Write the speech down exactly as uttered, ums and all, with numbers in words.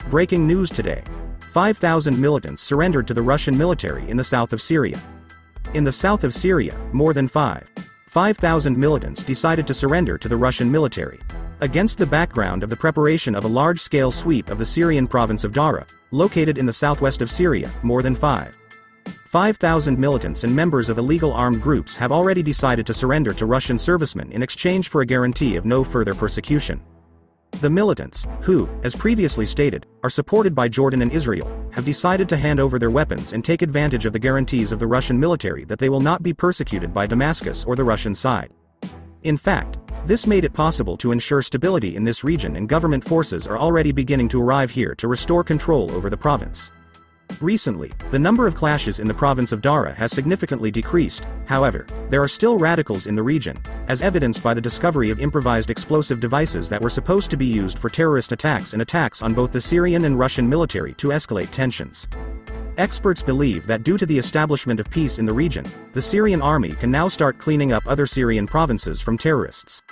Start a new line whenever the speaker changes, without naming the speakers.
Breaking news today. five thousand militants surrendered to the Russian military in the south of Syria. In the south of Syria, more than five thousand militants decided to surrender to the Russian military. Against the background of the preparation of a large-scale sweep of the Syrian province of Dara, located in the southwest of Syria, more than five thousand militants and members of illegal armed groups have already decided to surrender to Russian servicemen in exchange for a guarantee of no further persecution. The militants, who, as previously stated, are supported by Jordan and Israel, have decided to hand over their weapons and take advantage of the guarantees of the Russian military that they will not be persecuted by Damascus or the Russian side. In fact, this made it possible to ensure stability in this region, and government forces are already beginning to arrive here to restore control over the province. Recently, the number of clashes in the province of Dara has significantly decreased. However, there are still radicals in the region, as evidenced by the discovery of improvised explosive devices that were supposed to be used for terrorist attacks and attacks on both the Syrian and Russian military to escalate tensions. Experts believe that due to the establishment of peace in the region, the Syrian army can now start cleaning up other Syrian provinces from terrorists.